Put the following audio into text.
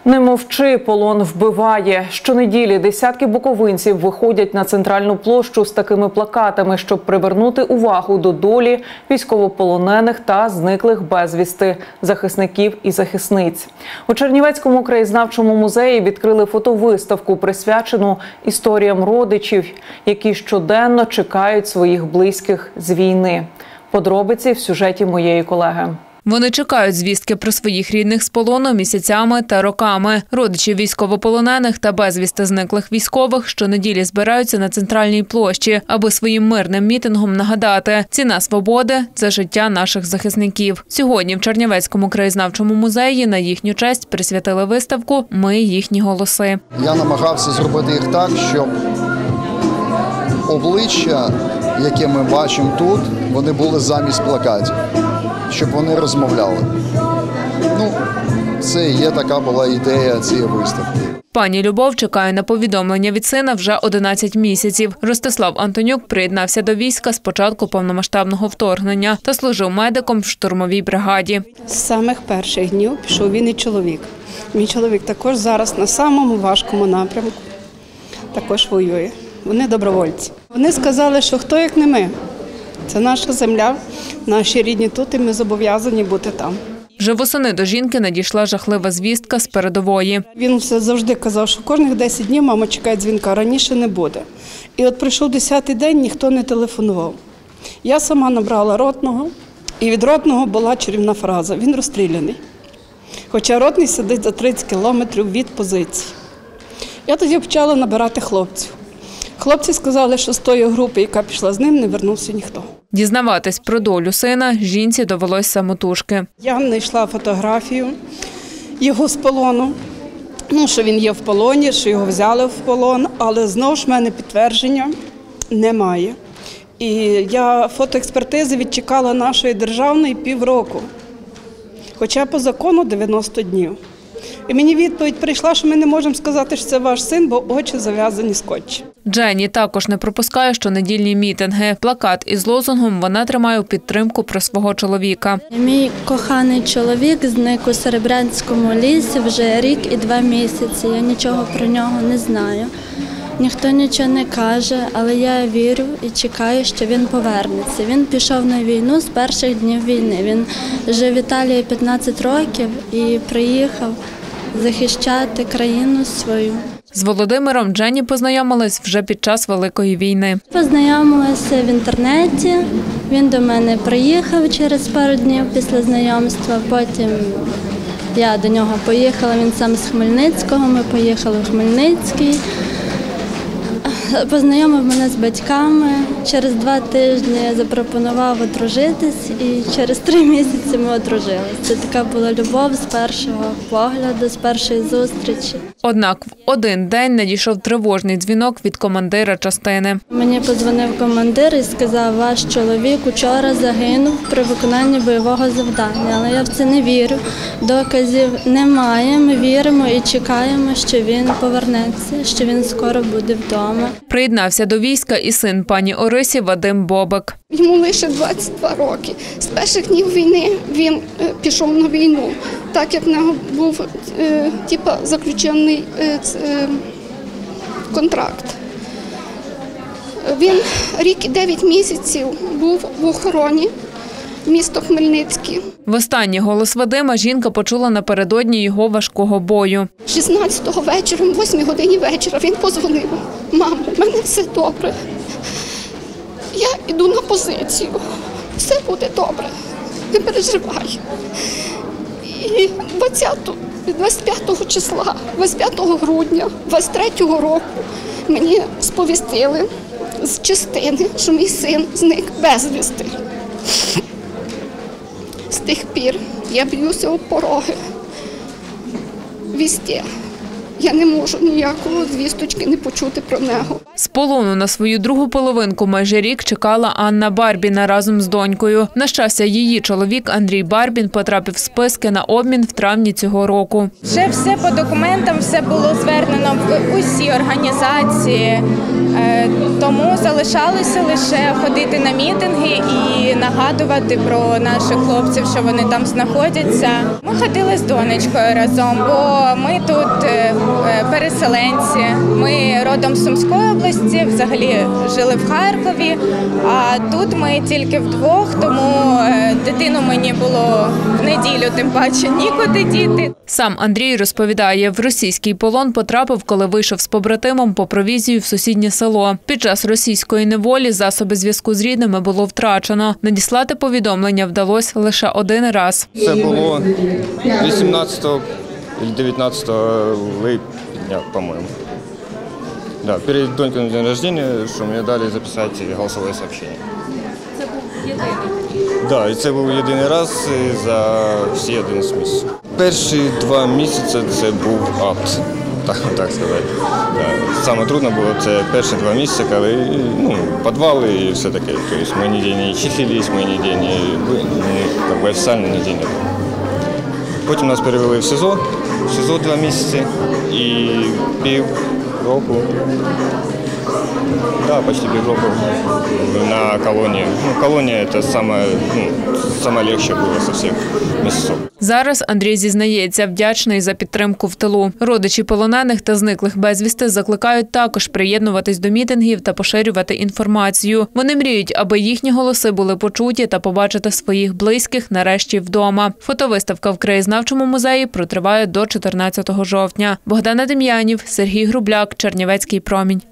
Не мовчи, полон вбиває. Щонеділі десятки буковинців виходять на центральну площу з такими плакатами, щоб привернути увагу до долі військовополонених та зниклих безвісти захисників і захисниць. У Чернівецькому краєзнавчому музеї відкрили фотовиставку, присвячену історіям родичів, які щоденно чекають своїх близьких з війни. Подробиці в сюжеті моєї колеги. Вони чекають звістки про своїх рідних з полону місяцями та роками. Родичі військовополонених та безвісти зниклих військових щонеділі збираються на центральній площі, аби своїм мирним мітингом нагадати: ціна свободи – це життя наших захисників. Сьогодні в Чернівецькому краєзнавчому музеї на їхню честь присвятили виставку «Ми – їхні голоси». Я намагався зробити їх так, щоб обличчя, яке ми бачимо тут, вони були замість плакатів, щоб вони розмовляли. Це є така була ідея цієї виставки. Пані Любов чекає на повідомлення від сина вже 11 місяців. Ростислав Антонюк приєднався до війська з початку повномасштабного вторгнення та служив медиком в штурмовій бригаді. З самих перших днів пішов він і чоловік. Мій чоловік також зараз на самому важкому напрямку, також воює. Вони добровольці. Вони сказали, що хто як не ми. Це наша земля, наші рідні тут, і ми зобов'язані бути там. Вже восени до жінки надійшла жахлива звістка з передової. Він завжди казав, що кожних 10 днів мама чекає дзвінка, раніше не буде. І от прийшов 10-й день, ніхто не телефонував. Я сама набрала ротного, і від ротного була чарівна фраза: він розстріляний. Хоча ротний сидить за 30 кілометрів від позиції. Я тоді почала набирати хлопців. Хлопці сказали, що з тої групи, яка пішла з ним, не вернувся ніхто. Дізнаватись про долю сина жінці довелось самотужки. Я знайшла фотографію його з полону, що він є в полоні, що його взяли в полон, але знову ж в мене підтвердження немає. І я фотоекспертизи відчекала нашої державної півроку, хоча по закону 90 днів. І мені відповідь прийшла, що ми не можемо сказати, що це ваш син, бо очі зав'язані скотчем. Дженні також не пропускає щонедільні мітинги. Плакат із лозунгом вона тримає у підтримку про свого чоловіка. Мій коханий чоловік зник у Серебрянському лісі вже рік і 2 місяці. Я нічого про нього не знаю. Ніхто нічого не каже, але я вірю і чекаю, що він повернеться. Він пішов на війну з перших днів війни. Він жив в Італії 15 років і приїхав захищати країну свою. З Володимиром Дженні познайомилась вже під час Великої війни. Познайомилася в інтернеті, він до мене приїхав через пару днів після знайомства, потім я до нього поїхала, він сам з Хмельницького, ми поїхали в Хмельницький. Познайомив мене з батьками, через 2 тижні запропонував одружитись і через 3 місяці ми одружилися. Це така була любов з першого погляду, з першої зустрічі. Однак в один день надійшов тривожний дзвінок від командира частини. Мені подзвонив командир і сказав: ваш чоловік учора загинув при виконанні бойового завдання. Але я в це не вірю, доказів немає, ми віримо і чекаємо, що він повернеться, що він скоро буде вдома. Приєднався до війська і син пані Орисі Вадим Бобик. Йому лише 22 роки. З перших днів війни він пішов на війну, так як в нього був заключений контракт. Він рік і 9 місяців був в охороні міста Хмельницький. Востаннє голос Вадима жінка почула напередодні його важкого бою. 16-го вечора, о 8 годині вечора він подзвонив: мамо, в мене все добре. Я йду на позицію. Все буде добре. Не переживай. І 25 числа, 25 грудня 23-го року мені сповістили з частини, що мій син зник безвісти. З тих пір я б'юся об пороги. Везде. Я не можу ніякого звісточки не почути про нього. З полону на свою другу половинку майже рік чекала Анна Барбіна разом з донькою. На щастя, її чоловік Андрій Барбін потрапив в списки на обмін в травні цього року. Вже все по документам, все було звернено в усі організації, тому залишалося лише ходити на мітинги і нагадувати про наших хлопців, що вони там знаходяться. Ми ходили з донечкою разом, бо ми тут переселенці. Ми родом з Сумської області, взагалі жили в Харкові, а тут ми тільки вдвох, тому дитину мені було в неділю, тим паче нікуди діти. Сам Андрій розповідає, в російський полон потрапив, коли вийшов з побратимом по провізію в сусіднє село. Під час російської неволі засоби зв'язку з рідними було втрачено. Надіслати повідомлення вдалося лише один раз. Це було 18 або 19 липня, по-моєму. Да, перед донькою день рождения, що мені дали записати голосове сообщение. Це був єдиний? Да, і це був єдиний раз за всі 11 місяців. Перші 2 місяці це був ад, так сказати. Да. Саме трудно було це перші 2 місяці, коли підвали і все таке. Тобто ми ніде не числились, ми ніде не офіційно ніде не було. Потім нас перевели в СИЗО 2 місяці і півроку. Да, почти півроку на колонії. Колонія – це саме легше було з усіх місяців. Зараз Андрій зізнається, вдячний за підтримку в тилу. Родичі полонених та зниклих безвісти закликають також приєднуватись до мітингів та поширювати інформацію. Вони мріють, аби їхні голоси були почуті та побачити своїх близьких нарешті вдома. Фотовиставка в краєзнавчому музеї протриває до 14 жовтня. Богдана Дем'янів, Сергій Грубляк, Чернівецький промінь.